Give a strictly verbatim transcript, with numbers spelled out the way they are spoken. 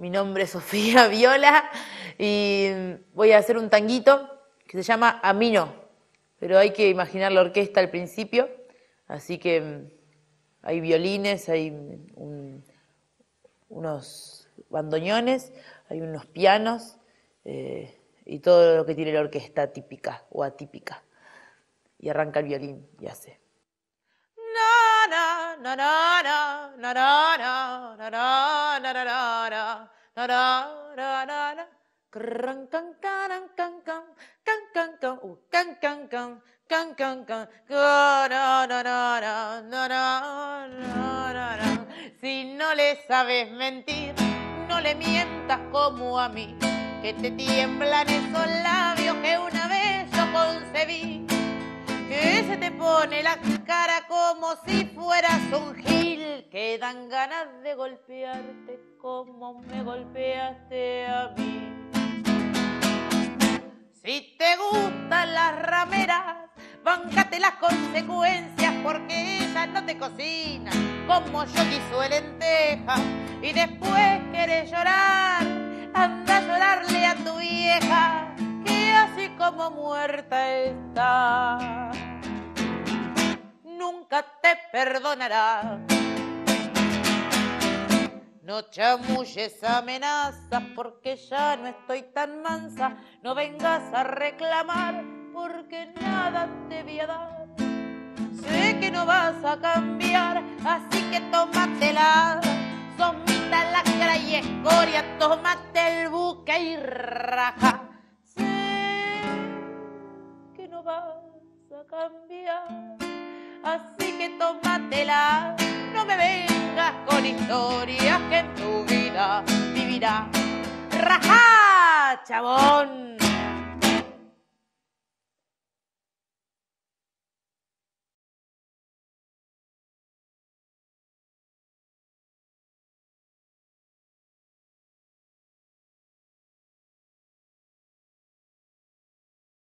Mi nombre es Sofía Viola y voy a hacer un tanguito que se llama A mí no, pero hay que imaginar la orquesta al principio, así que hay violines, hay un, unos bandoneones, hay unos pianos eh, y todo lo que tiene la orquesta típica o atípica. Y arranca el violín y hace. Si no le sabes mentir, no le mientas como a mí, que te tiemblan esos labios que una vez yo concebí, que se te pone la cara como si fueras un gil, que dan ganas de golpearte como me golpeaste a mí. Si te gustan las rameras, báncate las consecuencias, porque ellas no te cocinan como yo quiso lenteja, y después querés llorar, anda a llorarle a tu vieja, que así como muerta está, nunca te perdonará. No chamulles amenazas, porque ya no estoy tan mansa, no vengas a reclamar, porque nada te voy a dar. Sé que no vas a cambiar, así que tómatela. Sos mitad lacra y escoria, tómate el buque y raja. Sé que no vas a cambiar, así que tómatela. No me vengas con historias que en tu vida vivirá. ¡Rajá, chabón!